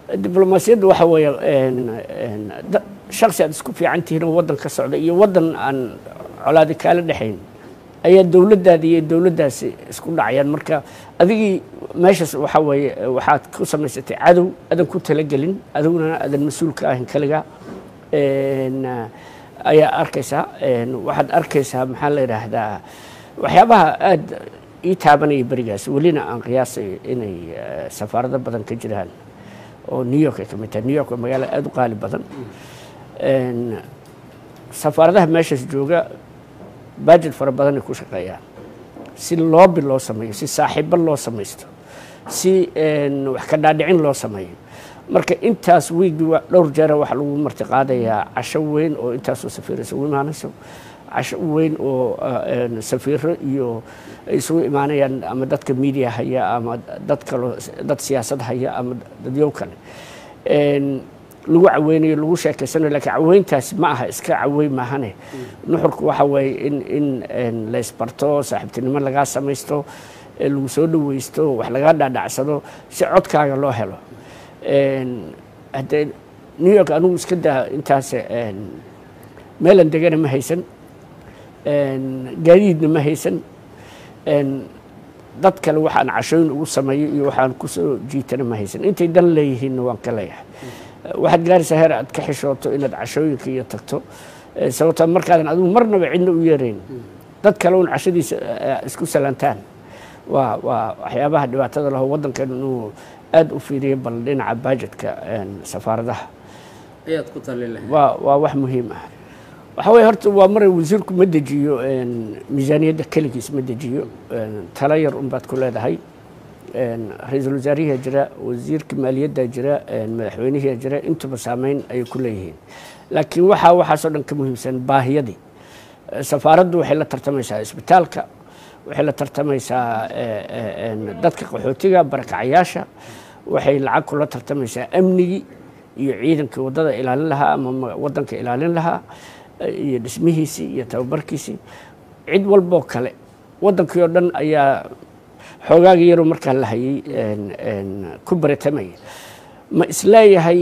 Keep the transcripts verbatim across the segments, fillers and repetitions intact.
diblomaasiyaddu waxa weeye shakhsi aad isku fiican tihiin oo waddan ka socda iyo waddan aan colaadi kaala dhexayn ayaa dowladdaada iyo dowladdaasi isku dhacayaan marka adigii meeshaas waxa weeye waxaad ku samaysatay cadow adan ku talagelin adiguna adan mas-uul ka ahin kaliga ayaa arkaysaa waxaad arkaysaa maxaa la yidhaahdaa waxyaabaha aad ii taabanaya berigaas welina aan qiyaasay inay safaarado badan ka jiraan oo New York ay ka mid tahay New York waa magaalo aad u qaali badan safaaradaha meeshaas jooga budget fara badan ay ku shaqeeyaan si loobi loo sameeyo si saaxiibo loo samaysto si wax ka dhaadhicin loo sameeyo marka intaas wiigi dhowr jeer waxa lagu martiqaadayaa casho weyn oo intaas oo safiiraysa u imaanayso casho weyn oo safiiro iyo ay soo imaanayaan ama dadka media haya ama dad kale dad siyaasad haya ama dadyo kale lagu caweynayo lagu sheekaysanayo laakiin caweyntaas ma aha iska caweyn maahane nuxurku waxa weeye in in la isbarto saaxiibtinimo laga samaysto lagu soo dhaweysto wax laga dhaadhacsado si codkaaga loo helo hadda New York anigu iska daa intaas meelan degana ma haysan gaadiidna ma haysan dad kale waxaan cashooyin ugu sameeyo iyo waxaan ku soo jiitana ma haysan intay dan leeyihiin waan ka leeyahay waxaad gaaraysaa heer aad ka xishooto inaad cashooyinka iyo tagto sababtoo markaadan adigu marnaba cidna u yeerayn dad kale uun cashadiisa isku salantaan waa waa waxyaabaha dhibaatada laho waddankan inuu aad u fiiriyo bal dhinaca budgetka safaaradaha ayaad ku talin lahayd waa waa wax muhiim ah waxa weeye horta waa maray wasiirku ma dejiyo miisaaniyadda keligiis ma dejiyo tala yar un baad ku leedahay ra-iisul wasaarihiyaa jira wasiirka maaliyaddaa jira madaxweynihiyaa jira intuba saameyn ayay ku leeyihiin laakiin waxaa waxaasoo dhan ka muhiimsan baahiyadii safaaraddu waxay la tartamaysaa isbitaalka waxay la tartamaysaa dadka qaxootiga barakacayaasha waxay lacag kula tartamaysaa amnigii iyo ciidankii waddada ilaalin lahaa ama waddanka ilaalin lahaa iyo dhismihiisii iyo tababarkiisii cid walboo kale waddankii oo dhan ayaa xoogaagii yaroo markaa la hayay ku baratamaya ma isleeyahay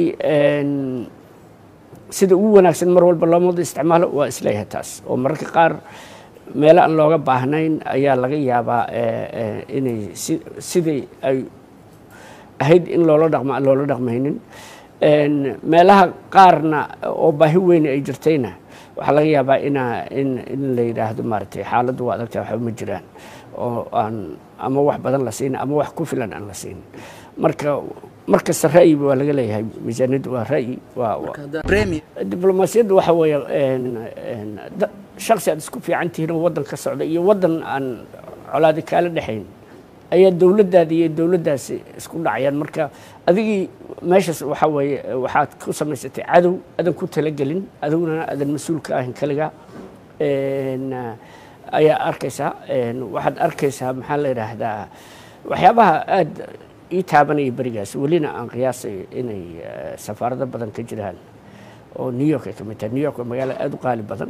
sida ugu wanaagsan mar walba loo wada isticmaalo waa isleeyahay taas oo mararka qaar meelo aan looga baahnayn ayaa laga yaabaa inay sidii ay ahayd in loola dhaqmo aan loola dhaqmaynin meelaha qaarna oo baahi weyn ay jirtayna waxaa laga yaabaa inaa in in la yidhaahdo maaragtay xaaladdu waa adagtahay waxba ma jiraan oo aan ama wax badan la siinin ama wax ku filan aan la siinin marka markasta ra'yi waa laga leeyahay miisaaniyaddu waa ra'yi waa diblomaasiyaddu waxa weeye shakhsi aad isku fiican tihiin oo waddan ka socda iyo waddan aan colaadi kaala dhexayn ayaa dowladdaada iyo dowladdaasi isku dhacayaan marka adigii meeshaas waxa weeye waxaad ku samaysatay cadow adan ku talagelin adiguna adan mas-uul ka ahin kaliga ayaa arkaysaa waxaad arkaysaa maxaa la yidhaahdaa waxyaabaha aad ii taabanaya berigaas welina aan qiyaasay inay safaarado badan ka jiraan oo New York ay ka mid tahay New York waa magaalo aad u qaali badan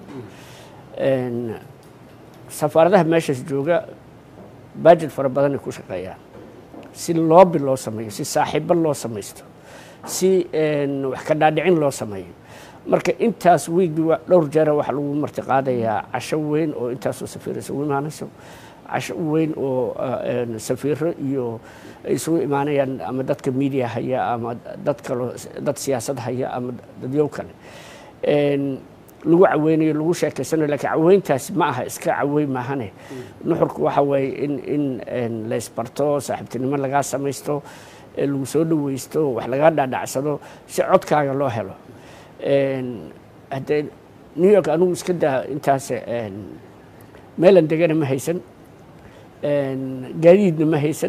safaaradaha meeshaas jooga budget fara badan ay ku shaqeeyaan si loobi loo sameeyo si saaxiibo loo samaysto si wax ka dhaadhicin loo sameeyo marka intaas wiigi dhowr jeer waxa lagu martiqaadayaa casho weyn oo intaas oo safiiraysa u imaanayso casho weyn oo safiiro iyo ay soo imaanayaan ama dadka media haya ama dad kale dad siyaasad haya ama dadyo kale lagu caweynayo lagu sheekaysanayo laakiin caweyntaas ma aha iska caweyn maahane nuxurku waxa weeye in in la isbarto saaxiibtinimo laga samaysto lagu soo dhaweysto wax laga dhaadhacsado si codkaaga loo helo hadda New York anigu iska daa intaas meelan degana ma haysan gaadiidna ma haysan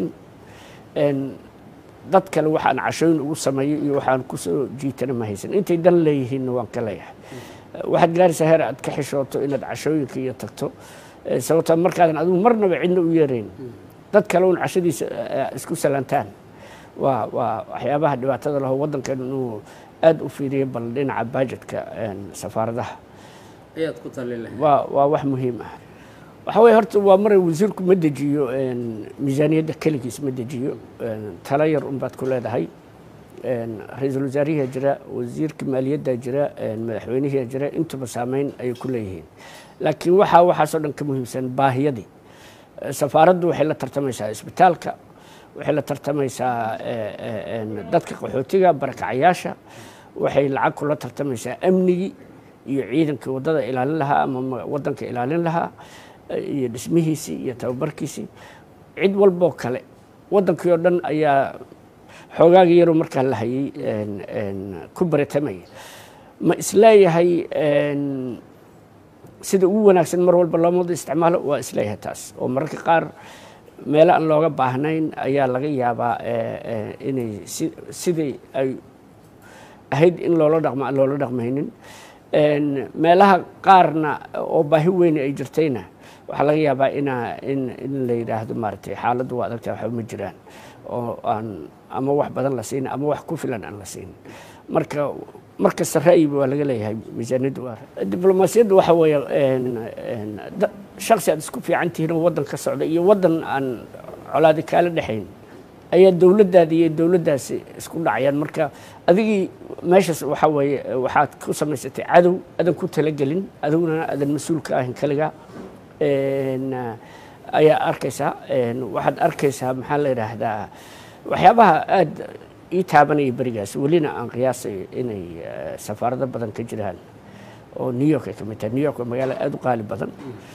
dad kale waxaan cashooyin ugu sameeyo iyo waxaan ku soo jiitana ma haysan intay dan leeyihiin waan ka leeyahay waxaad gaaraysaa heer aad ka xishooto inaad cashooyinka iyo tagto sababtoo markaadan adigu marnaba cidna u yeerayn dad kale uun cashadiisa isku salantaan waa waa waxyaabaha dhibaatada laho waddankan inuu aad u fiiriyo bal dhinaca budgetka safaaradaha ayaad ku talin lahayd waa waa wax muhiim ah waxa weeye horta waa maray wasiirku ma dejiyo miisaaniyadda keligiis ma dejiyo tala yar un baad ku leedahay ra-iisul wasaarihiyaa jira, wasiirka maaliyaddaa jira, madaxweynihiyaa jira, intuba saameyn ayay ku leeyihiin. laakiin waxaa waxaasoo dhan ka muhiimsan baahiyadii. safaaraddu waxay la tartamaysaa isbitaalka, waxay la tartamaysaa dadka qaxootiga barakacayaasha, waxay lacag kula tartamaysaa amnigii iyo ciidankii waddada ilaalin lahaa ama waddanka ilaalin lahaa iyo dhismihiisii iyo tababarkiisii. cid walboo kale waddankii oo dhan ayaa xoogaagii yaroo markaa la hayay ku baratamaya. ma isleeyahay sida ugu wanaagsan mar walba loo wada isticmaalo? waa isleeyahay taas, oo mararka qaar meelo aan looga baahnayn ayaa laga yaabaa inay sidii ay ahayd in loola dhaqmo aan loola dhaqmaynin. meelaha qaarna oo baahi weyn ay jirtayna waxaa laga yaabaa inaa in in la yidhaahdo maaragtay xaaladdu waa adagtahay, waxba ma jiraan, oo aan ama wax badan la siin ama wax ku filan aan la siin. marka markasta ra'yiba waa laga leeyahay miisaaniyaddu. waa diblomaasiyaddu waxa weeye shaksi aad isku fiican tihiin oo waddan ka socda iyo waddan aan colaadi kaala dhexayn ayaa dowladdaada iyo dowladdaasi isku dhacayaan. marka adigii meeshaas waxa weeye waxaad ku samaysatay cadow adan ku talagelin, adiguna adan mas-uul ka ahin kaliga ayaa arkaysaa. waxaad arkaysaa maxaa la yidhaahdaa waxyaabaha aad ii taabanaya berigaas, welina aan qiyaasay inay safaarado badan ka jiraan oo New York ay ka mid tahay. New York waa magaalo aad u qaali badan.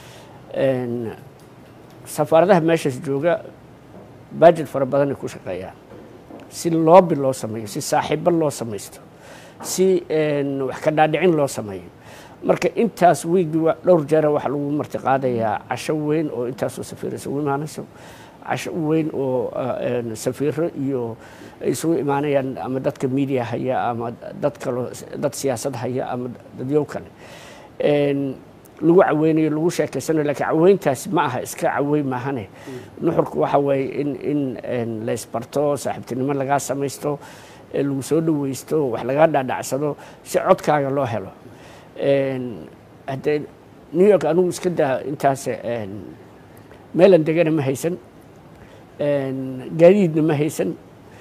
safaaradaha meeshaas jooga budget fara badan ay ku shaqeeyaan si loobi loo sameeyo, si saaxiibo loo samaysto, si wax ka dhaadhicin loo sameeyo. marka intaas wiigi dhowr jeera waxaa lagu marti qaadayaa casho weyn oo intaasoo safiir isugu imaanayso, casho weyn oo safiiro iyo ay isugu imaanayaan ama dadka media haya ama dad kale dad siyaasad haya ama dadyow kale lagu caweynayo, lagu sheekaysanayo. laakiin caweyntaasi ma aha iska caweyn maahane. nuxurku waxa weeye in in la isbarto, saaxiibtinimo lagaa samaysto, lagu soo dhaweysto, wax lagaa dhaadhacsado si codkaaga loo helo. haddee New York anugu iska daa intaas meelan degana ma haysan, gaadiidna ma haysan,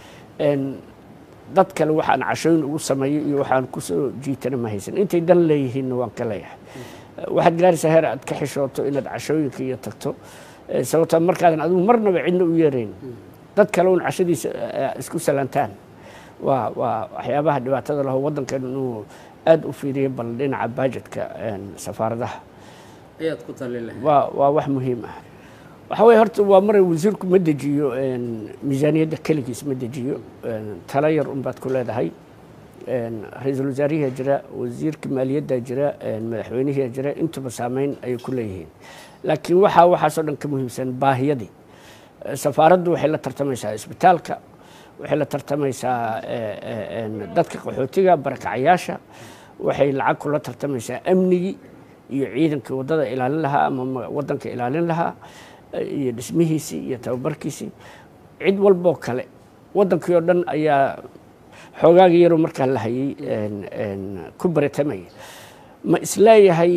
dad kale waxaan cashooyin ugu sameeyo iyo waxaan ku soo jiitana ma haysan. intay dan leeyihiinna waan ka leeyahay. waxaad gaaraysaa heer aad ka xishooto inaad cashooyinka iyo tagto, sababtoo markaadan adigu marnaba cidna u yeerayn, dad kale un cashadiisa isku salantaan. waa waa waxyaabaha dhibaatada laho waddankan inuu aad u fiiriyo bal dhinaca budgetka safaaradaha ayaad ku talin lahayd. waa waa wax muhiim ah. waxa weeye horta waa maray wasiirku ma dejiyo miisaaniyadda keligiis ma dejiyo, tala yar un baad ku leedahay. ra-iisul wasaarihiyaa jira, wasiirka maaliyaddaa jira, madaxweynihiyaa jira, intuba saameyn ayay ku leeyihiin. laakiin waxaa waxaasoo dhan ka muhiimsan baahiyadii. safaaraddu waxay la tartamaysaa isbitaalka, waxay la tartamaysaa dadka qaxootiga barakacayaasha, waxay lacag kula tartamaysaa amnigii iyo ciidankii waddada ilaalin lahaa ama waddanka ilaalin lahaa iyo dhismihiisii iyo tababarkiisii. cid walboo kale waddankii oo dhan ayaa xoogaagii yaroo markaa la hayay ku baratamaya. ma isleeyahay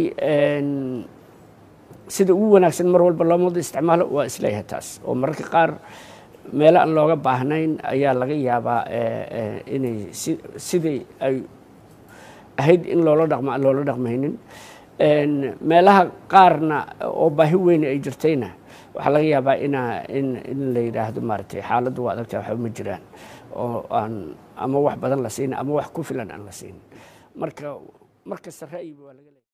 sida ugu wanaagsan mar walba loo wada isticmaalo? waa isleeyahay taas, oo mararka qaar meelo aan looga baahnayn ayaa laga yaabaa inay sidii ay ahayd in loola dhaqmo aan loola dhaqmaynin. meelaha qaarna oo baahi weyn ay jirtayna waxaa laga yaabaa inaa in in la yidhaahdo maaragtay xaaladdu waa adagtahay, waxba ma jiraan, oo aan ama wax badan la siin ama wax ku filan aan la siin. marka markasta ra'yiba waa laga leeyahay.